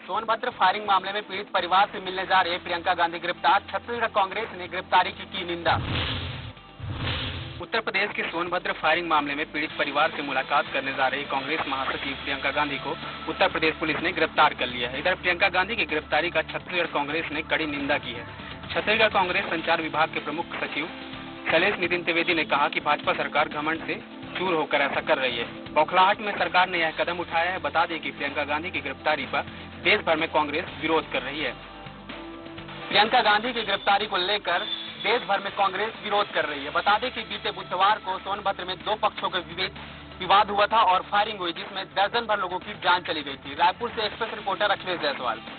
Sonbhadra firing मामले में पीड़ित परिवार से मिलने जा रहे प्रियंका गांधी गिरफ्तार, छत्तीसगढ़ कांग्रेस ने गिरफ्तारी की निंदा। उत्तर प्रदेश के सोनभद्र फायरिंग मामले में पीड़ित परिवार से मुलाकात करने जा रही कांग्रेस महासचिव प्रियंका गांधी को उत्तर प्रदेश पुलिस ने गिरफ्तार कर लिया है। इधर प्रियंका गांधी की गिरफ्तारी का छत्तीसगढ़ कांग्रेस ने कड़ी निंदा की है। छत्तीसगढ़ कांग्रेस संचार विभाग के प्रमुख सचिव शैलेश नितिन त्रिवेदी ने कहा कि भाजपा सरकार घमंड से चूर होकर ऐसा कर रही है। बौखलाहट में सरकार ने यह कदम उठाया है। बता दें कि प्रियंका गांधी की गिरफ्तारी पर देश भर में कांग्रेस विरोध कर रही है। प्रियंका गांधी की गिरफ्तारी को लेकर देश भर में कांग्रेस विरोध कर रही है। बता दें कि बीते बुधवार को सोनभद्र में दो पक्षों के विवाद हुआ था और फायरिंग हुई, जिसमें दर्जन भर लोगों की जान चली गई थी। रायपुर से एक्सप्रेस रिपोर्टर अखिलेश जायसवाल।